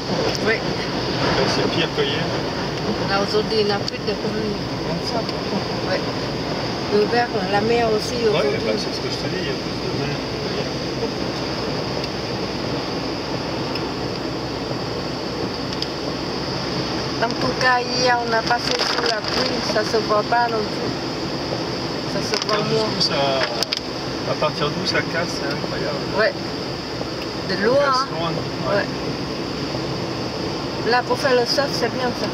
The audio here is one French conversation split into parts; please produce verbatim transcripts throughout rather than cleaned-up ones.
Oui. C'est pire qu'hier. Là, aujourd'hui, il n'y a plus de pluie. Oui. Le vert, la mer aussi aujourd'hui. Oui, bah, c'est ce que je te dis, il y a plus de mer. En tout cas, hier, on a passé sous la pluie, ça se voit pas non plus. Ça se voit moins. Ça, à partir d'où ça casse, c'est incroyable. Ouais. De loin, hein. Loin. Ouais. Ouais. Là, pour faire le surf, c'est bien ça.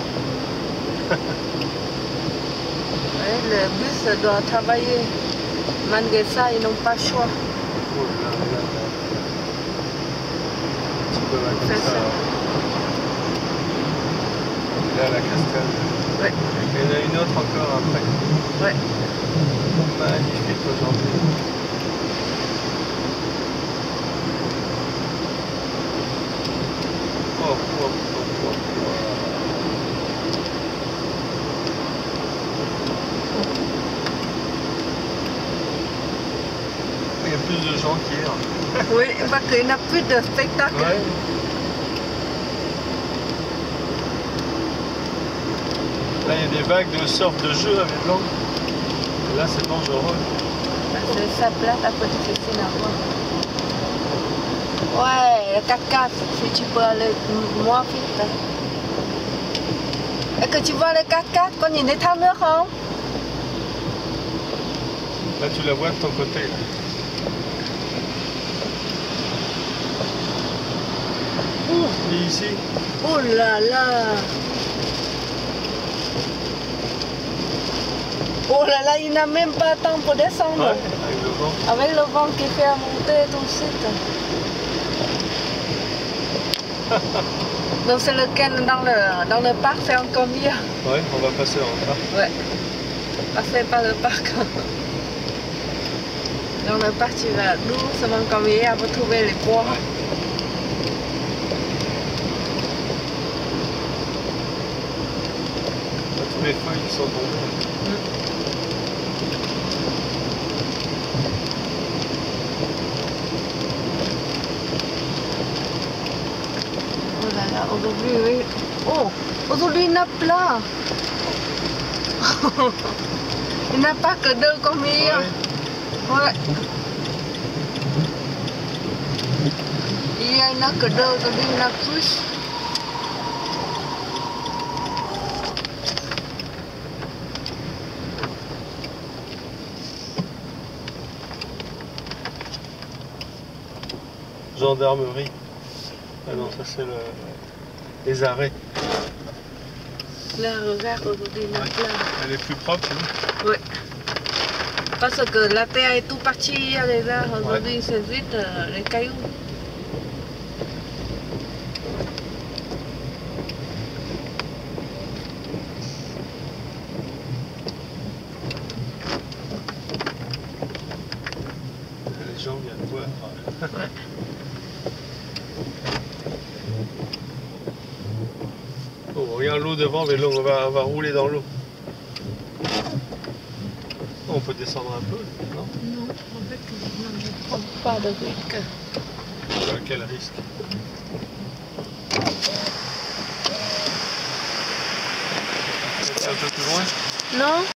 Ouais, le bus doit travailler. Malgré ça, ils n'ont pas le choix. Oh là là là. Un petit peu là comme ça. ça. Là, la cascade. Ouais. Il y en a une autre encore après. Ouais. Magnifique aujourd'hui. Oh, oh, oh, oh, oh. Il y a plus de gens qu'hier. Oui, parce qu'il n'y a plus de spectacle. Ouais. Là, il y a des vagues de surf de jeu avec l'eau. Là, c'est dangereux. C'est ça plate, un peu difficile à voir. Ouais, le quatre-quatre, si tu peux aller moins vite. Est-ce que tu vois le quatre-quatre quand il est à l'heure, hein? Là, tu la vois de ton côté. Là. Ouh, et ici. Oh là là! Oh là là, il n'a même pas le temps pour descendre. Ouais, avec le vent. Avec le vent qui fait monter tout de suite. Donc c'est lequel dans le, dans le parc, c'est encore mieux. Ouais, on va passer en parc. Ouais, passer par le parc. Dans le parc, tu vas doucement comme hier pour trouver les bois. Ouais. Tous les feuilles sont tombées. Mm. Oh là là, aujourd'hui, oui. Oh, aujourd'hui, il y en a plein. Il n'y en a pas que deux comme hier. Ouais. Ouais. Hier, il n'y en a que deux, aujourd'hui, il y en a plus. Gendarmerie. Ah non, ça c'est le... les arrêts. Là, regarde, aujourd'hui, il y en a Ouais. plein. Elle est plus propre, tu vois. Oui. Parce que la terre est tout partie hier déjà. Aujourd'hui, ouais. C'est vite euh, les cailloux. Les gens viennent voir. Ouais. Oh, regarde l'eau devant, mais l'eau, on va, on va rouler dans l'eau. On peut descendre un peu, non? Non, en fait, non, je ne prends pas de risque. Euh, quel risque? Un peu plus loin? Non.